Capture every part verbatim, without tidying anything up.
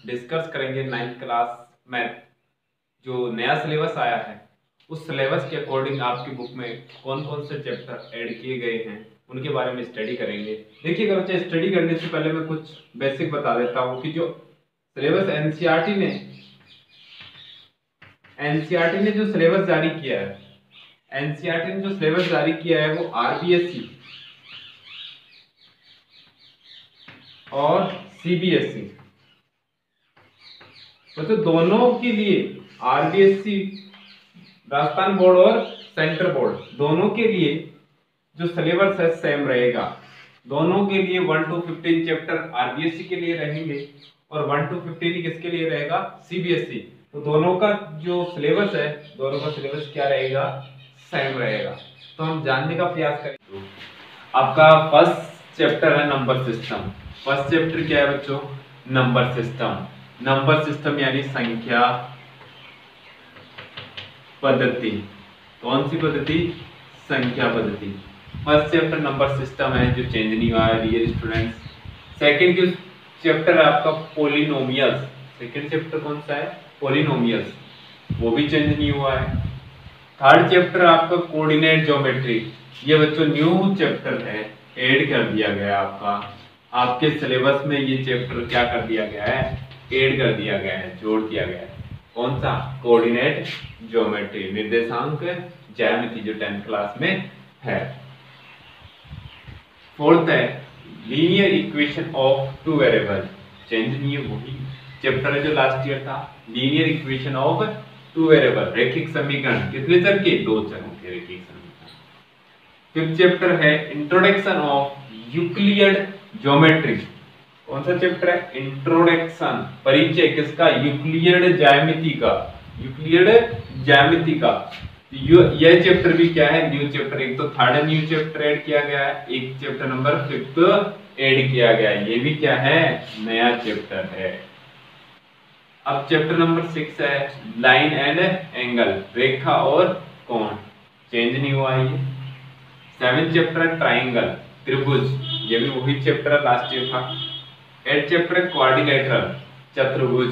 Discuss करेंगे ninth class math जो नया सिलेबस आया है उस सिलेबस के अकॉर्डिंग आपकी बुक में कौन कौन से चैप्टर ऐड किए गए हैं उनके बारे में स्टडी करेंगे। देखिएगा बच्चे, स्टडी करने से पहले मैं कुछ बेसिक बता देता हूँ कि जो सिलेबस एनसीईआरटी ने एनसीईआरटी ने जो सिलेबस जारी किया है एनसीईआरटी ने जो सिलेबस जारी किया है वो आरबीएसई और सीबीएसई तो दोनों के लिए आरबीएसई राजस्थान बोर्ड और सेंट्रल बोर्ड दोनों के लिए जो सिलेबस है सेम रहेगा। दोनों के लिए one two fifteen chapter RBSE के लिए रहेंगे और वन टू फिफ्टीन किसके लिए रहेगा, सीबीएसई। तो दोनों का जो सिलेबस है दोनों का सिलेबस क्या रहेगा, सेम रहेगा। तो हम जानने का प्रयास करेंगे। आपका फर्स्ट चैप्टर है नंबर सिस्टम। फर्स्ट चैप्टर क्या है बच्चों, नंबर सिस्टम। नंबर सिस्टम यानी संख्या पद्धति। कौन सी पद्धति, संख्या पद्धति। फर्स्ट चैप्टर नंबर सिस्टम है जो चेंज नहीं हुआ है डियर स्टूडेंट्स। सेकंड जो चैप्टर है आपका पॉलिनोमियल्स। सेकंड चैप्टर कौन सा है, पॉलिनोमियल्स, वो भी चेंज नहीं हुआ है। थर्ड चैप्टर आपका कोऑर्डिनेट ज्योमेट्री। ये बच्चों न्यू चैप्टर है, ऐड कर दिया गया आपका आपके सिलेबस में। ये चैप्टर क्या कर दिया गया है, ऐड कर दिया गया है, जोड़ दिया गया है। कौन सा, कोऑर्डिनेट ज्योमेट्री, निर्देशांक ज्यामिति जो टेंथ क्लास में है। फोर्थ है linear equation of two variable. Change नहीं है, वही चैप्टर है जो लास्ट ईयर था। Linear equation of two variable, रैखिक समीकरण। कितने चर के, दो चरों के रैखिक समीकरण। फिफ्थ चैप्टर है इंट्रोडक्शन ऑफ यूक्लिड ज्योमेट्री। कौन सा चैप्टर है, इंट्रोडक्शन, परिचय किसका, यूक्लिड ज्यामिति का। यूक्लिड ज्यामिति का यह चैप्टर भी क्या है, न्यू चैप्टर। एक तो थर्ड न्यू चैप्टर ऐड किया गया है, एक चैप्टर नंबर फिफ्थ ऐड किया गया है, ये भी क्या है, नया चैप्टर है। अब चैप्टर नंबर सिक्स है लाइन एंड एंगल, रेखा और कोण। चेंज नहीं हुआ है ये। सेवन चैप्टर है ट्राइंगल, त्रिभुज, ये भी वही चैप्टर है लास्ट ईयर था। एट चैप्टर है क्वाड्रिलेटरल, चतुर्भुज,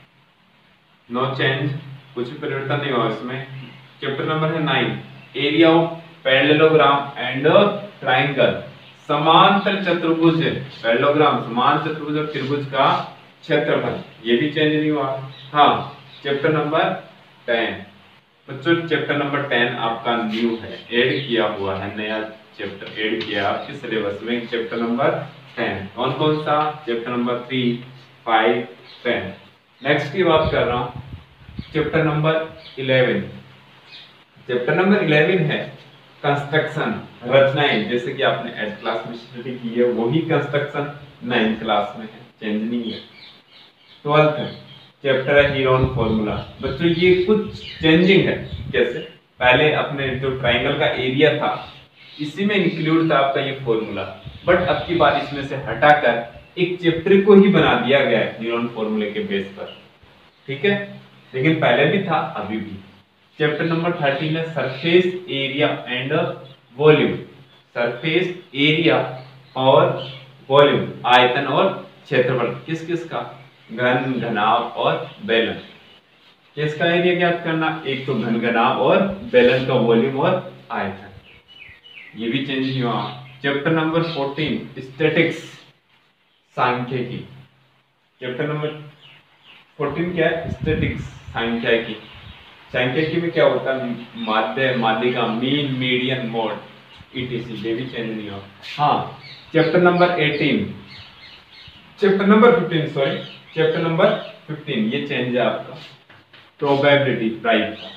नो चेंज, कुछ परिवर्तन नहीं हुआ इसमें। चैप्टर नंबर है nine area of parallelogram and triangle, समांतर चतुर्भुज, पैरेललोग्राम समांतर चतुर्भुज और त्रिभुज का क्षेत्रफल, ये भी चेंज नहीं हुआ। हाँ, चैप्टर नंबर टेन बच्चों, चैप्टर नंबर टेन आपका न्यू है, ऐड किया हुआ है, नया चैप्टर ऐड किया आपके सिलेबस में। चैप्टर नंबर टेन कौन कौन सा, chapter number three, five, ten. Next की बात कर रहा हूँ chapter number eleven. Chapter number eleven है कंस्ट्रक्शन, रचनाएं, जैसे कि आपने एट क्लास में स्टडी की है वही कंस्ट्रक्शन नाइन्थ क्लास में है, चेंज नहीं है। ट्वेल्थ चैप्टर है हीरोन फॉर्मूला। बच्चों ये कुछ चेंजिंग है, कैसे, पहले अपने जो ट्राइंगल का एरिया था इसी में इंक्लूड था आपका ये फॉर्मूला, बट अब की बार इसमें से हटाकर एक चैप्टर को ही बना दिया गया है हीरोन फॉर्मूले के बेस पर, ठीक है, लेकिन पहले भी था अभी भी। चैप्टर नंबर थर्टीन है surface area and volume. Surface area और वॉल्यूम, आयतन और क्षेत्रफल, किस किस का, घन, घनाभ और बेलन। किसका एरिया ज्ञात करना, एक तो घन, घनाभ और बेलन का वॉल्यूम और आयतन, ये भी चेंज नहीं हुआ। चैप्टर नंबर फोर्टीन स्टैटिक्स, सांख्यिकी। चैप्टर नंबर फोर्टीन क्या है, स्टैटिक्स, सांख्यिकी। सांख्यिकी में क्या होता है, माध्य, माध्यिका, मीन, मीडियन, मोड, ईटीसी, ये भी चेंज नहीं हुआ। हाँ, chapter number eighteen, chapter number fifteen sorry chapter number fifteen, ये चेंज है आपका प्रोबेबिलिटी, प्राइस का।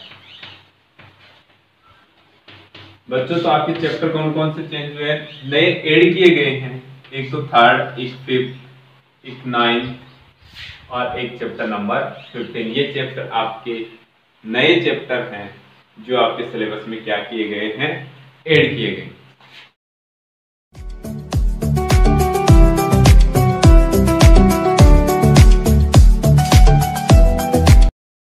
बच्चों तो आपके चैप्टर कौन कौन से चेंज हुए हैं, नए ऐड किए गए हैं, एक तो थर्ड, एक फिफ्थ, एक नाइन्थ और एक चैप्टर नंबर फिफ्टीन। ये चैप्टर आपके नए चैप्टर हैं जो आपके सिलेबस में क्या किए गए हैं, ऐड किए गए।